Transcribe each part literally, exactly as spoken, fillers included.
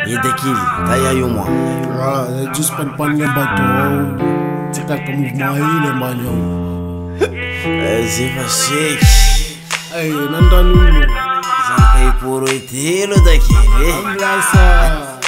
Yedekili, taya yo moi. Ah, just pan pan le bateau. C'est quand comme mouvement il est magnon. C'est facile. Hey, nanda nuno. Zankai puro itelo daquele. Amlaça.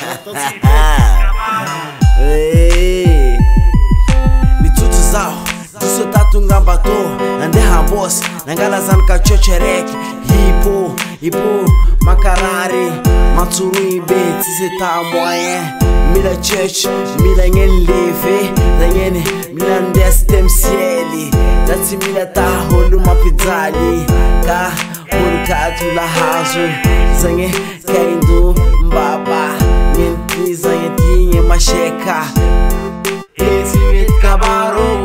Hey. Ni tudo zao. Tudo tá tungamba to. Ande hambos. Nangala zanka chochereki. Hipo, hipo, makarari. Matsuri be, si c'est ta moyen. Mila church, mila ngen leve. Zangene, mila ndestem cieli. Zati mila ta holu mapizali. Ka, holu ka tu la hazo. Zange, kaindo, mbaba. Nyenti, zange tinye masheka. Esi met kabaro.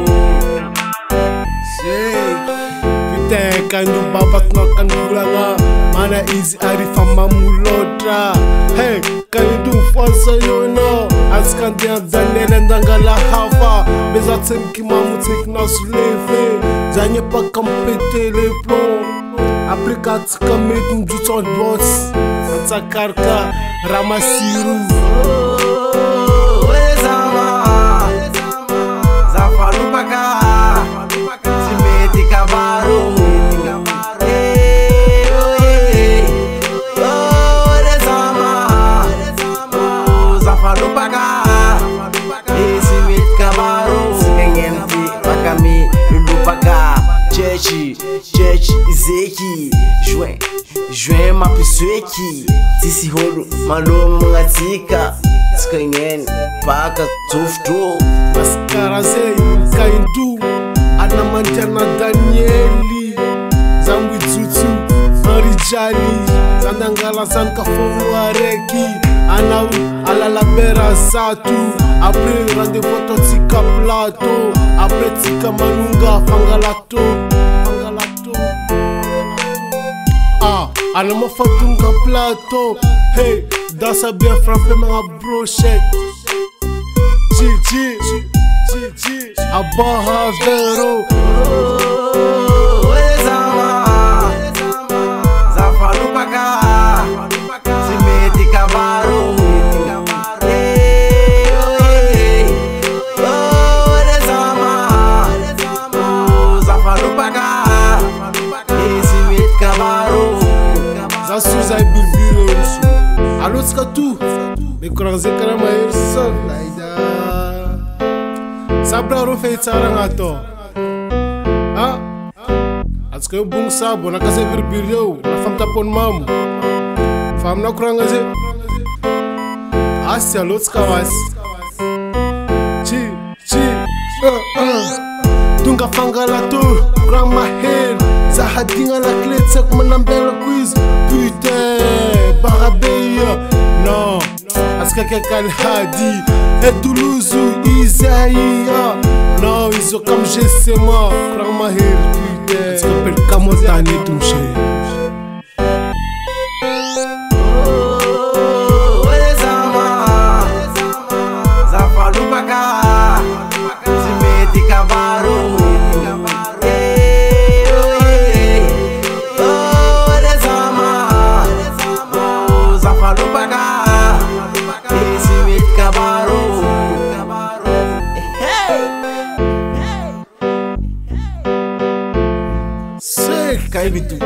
Putain, kaindo babat no kandulanga. Mana easy arifa mamulotra. Hey, kaindo fasa yo no. Askandi abdanele ndangala hafa. Bezatsem ki mamutik na suleve. Zanye pa kampete le plomb. Applicat kamet mjuton boss. Atsakarka ramasiru. Oh, ezama. Zafalupaka. Simeti kabaro. Chechi, chechi, izeki, join, join ma pisweki. Tisi holo, malo mungatika. Skangeni, paka tufto. Maskara zei, kaindu. Ana manjana Danieli. Zangwi tsutsu, Marijali. Zandangala zanka fomu areki. Anau, alala bera zatu. Après rendez-vous to tika plateau. Après tika manunga fangalato. Fangalato. Ah, anama fatunga plateau. Hey, dansa bien frappé ma brochette. G G, G G, Abaha Vero. Oh, ezama. Zafalupaka. Simeti kabaro. Zasuza birbiros. Allo skatu. Me croiser kana mayer sa. Laida. Sabra ro feitsara ngato. Ah. Atsko bung sabo na kase birbiro na famta pon mamu. Fam na kranga ze. Asya lotska was. Chi chi. Uh uh. Tunga fangalato, grandma head. Zahadinga la clé, c'est comme un bel quiz. Putain, barabeya. Non, est-ce que quelqu'un l'a dit? Et Toulouse ou Isaïa. Non, ils ont comme j'ai c'est moi. Grandma head, putain. Est-ce qu'on peut le camotane toucher? Oh, ezama. Zafalupaka. Simeti kabaro. Sei, cai tu.